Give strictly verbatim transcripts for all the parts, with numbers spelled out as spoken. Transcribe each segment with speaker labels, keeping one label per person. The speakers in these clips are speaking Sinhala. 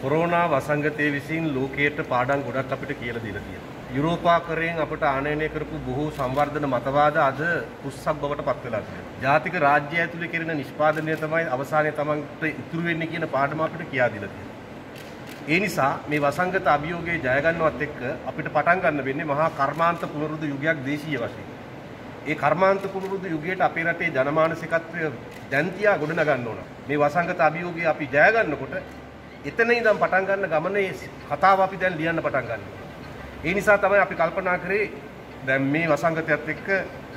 Speaker 1: කොරෝනා වසංගතයේ විසින් ලෝකයට පාඩම් ගොඩක් අපිට කියලා දීලා තියෙනවා. යුරෝපාකරයෙන් අපට ආනයනය කරපු බොහෝ සංවර්ධන මතවාද අද කුස්සක් බවට පත් වෙලා තියෙනවා. ජාතික රාජ්‍ය ඇතුලේ කෙරෙන නිෂ්පාදනය තමයි අවසානයේ තමන්ට ඉතුරු වෙන්නේ කියන පාඩම අපිට කියා දීලා තියෙනවා. ඒ නිසා මේ වසංගත අභියෝගයේ ජය ගන්නවත් එක්ක අපිට පටන් ගන්න වෙන්නේ මහා කර්මාන්ත පුනරුද්ධ යුගයක් දේශීය වශයෙන්. ඒ කර්මාන්ත පුනරුද්ධ යුගයට අපේ රටේ ජනමානසිකත්වය දැන් තියා ගොඩ නගන්න ඕන. මේ වසංගත අභියෝගය අපි ජය ගන්නකොට එතන ඉඳන් පටන් ගන්න ගමනේ කතාව අපි දැන් ලියන්න පටන් ගන්නවා. ඒ නිසා තමයි අපි කල්පනා කරේ දැන් මේ වසංගතයත් එක්ක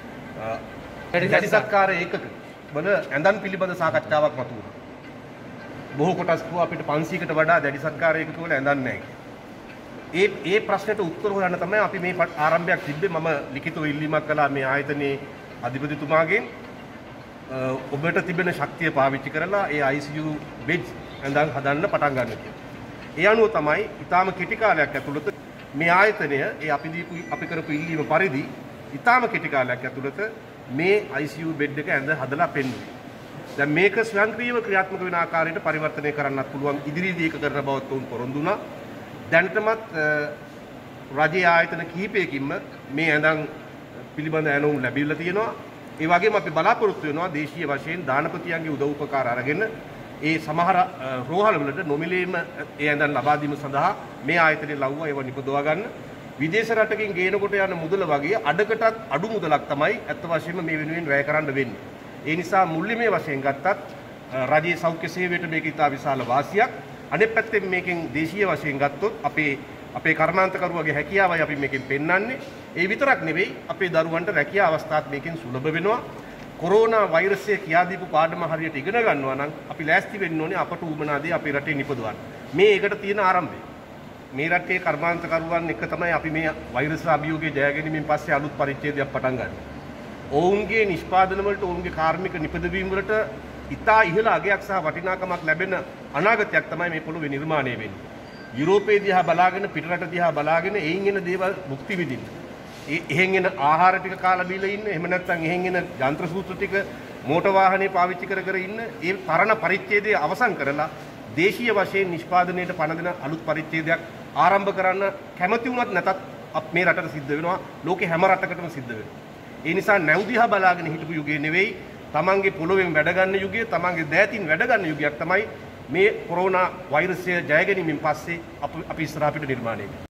Speaker 1: වැඩි සත්කාර ඒකක වල ඇඳන් පිළිබඳ සාකච්ඡාවක් මතුවුණා. බොහෝ කොටස් කෝ අපිට පන්සීයකට වඩා දැඩි සත්කාර ඒකක වල ඇඳන් නැහැ. ඒ ඒ ප්‍රශ්නට උත්තර හොයන්න තමයි අපි මේ ආරම්භයක් තිබ්බේ. මම ලිඛිතව ඉල්ලීමක් කළා මේ ආයතනයේ අධිපතිතුමාගෙන් ඔබට තිබෙන ශක්තිය පාවිච්චි කරලා ඒ I C U බෙඩ් ඇඳන් හදන්න පටන් ගන්න කියලා. ඒ අනුව තමයි ඊටාම කෙටි කාලයක් ඇතුළත මේ ආයතනය ඒ අපි දීපු අපි කරපු ඉල්ලීම පරිදි ඊටාම කෙටි කාලයක් ඇතුළත මේ I C U බෙඩ් එක ඇඳ හදලා පෙන්නුවේ. දැන් මේක ස්වයංක්‍රීයව ක්‍රියාත්මක වෙන ආකාරයට පරිවර්තනය කරන්නත් පුළුවන් ඉදිරියේදී ඒක කරන බවත් උන් පොරොන්දු වුණා. දැනටමත් රජයේ ආයතන කිහිපයකින්ම මේ ඇඳන් පිළිබඳ ඇනවුම් ලැබිලා තියෙනවා. ඒ වගේම අපි බලාපොරොත්තු වෙනවා දේශීය වශයෙන් දානපතියන්ගේ උදව් උපකාර අරගෙන ඒ සමහර රෝහල වලට නොමිලේම ඒ ඇඳන් ලබා දීම සඳහා මේ ආයතනයේ ලව්වා ඒව නිපදවා ගන්න. විදේශ රටකින් ගේනකොට යන මුදල වගේ අඩකටත් අඩු මුදලක් තමයි අත්ත වශයෙන්ම මේ වෙනුවෙන් වැය කරන්න වෙන්නේ. ඒ නිසා මුල්ලිමේ වශයෙන් ගත්තත් රජයේ සෞඛ්‍ය සේවයට මේක ඉතා විශාල වාසියක්. අනෙක් පැත්තෙන් මේකෙන් දේශීය වශයෙන් ගත්තොත් අපේ අපේ කර්මාන්තකරුවගේ හැකියාවයි අපි මේකෙන් පෙන්වන්නේ. ඒ විතරක් නෙවෙයි අපේ දරුවන්ට රැකියාව අවස්ථාත් මේකෙන් සුලභ වෙනවා. කොරෝනා වෛරසය කියා දීපු පාඩම හරියට ඉගෙන ගන්නවා නම් අපි ලෑස්ති වෙන්න ඕනේ අපට උමනාදී අපේ රටේ නිපදවන්න. මේ ඒකට තියෙන ආරම්භය. මේ රටේ කර්මාන්තකරුවන් එක තමයි අපි මේ වෛරස් අභියෝගයේ ජය ගැනීමෙන් පස්සේ අලුත් පරිච්ඡේදයක් පටන් ගන්න. ඔවුන්ගේ නිෂ්පාදන වලට ඔවුන්ගේ කාර්මික නිපදවීම් වලට ඉතා ඉහළ අගයක් සහ වටිනාකමක් ලැබෙන අනාගතයක් තමයි මේ පොළොවේ නිර්මාණය වෙන්නේ. යුරෝපයේ දිහා බලාගෙන පිටරට දිහා බලාගෙන එයින් එන දේවල් මුක්ති විඳින්න. ඒ එහෙන් එන ආහාර ටික කාලා බීලා ඉන්න. එහෙම නැත්නම් එහෙන් එන යන්ත්‍ර සූත්‍ර ටික මෝටර් වාහනේ පාවිච්චි කර කර ඉන්න. ඒ පරණ පරිච්ඡේදය අවසන් කරලා දේශීය වශයෙන් නිෂ්පාදනයට පණ දෙන අලුත් පරිච්ඡේදයක් ආරම්භ කරන්න කැමති වුණත් නැතත් මේ රටට සිද්ධ වෙනවා. ලෝකේ හැම රටකටම සිද්ධ වෙනවා. ඒ නිසා නැව් දිහා බලාගෙන හිටපු යුගය නෙවෙයි තමන්ගේ පොළොවෙන් වැඩ ගන්න යුගය, තමන්ගේ දෑතින් වැඩ ගන්න යුගයක් තමයි මේ කොරෝනා වෛරසය ජය ගැනීමෙන් පස්සේ අපි ඉස්සරහ අපිට නිර්මාණය වෙන්නේ.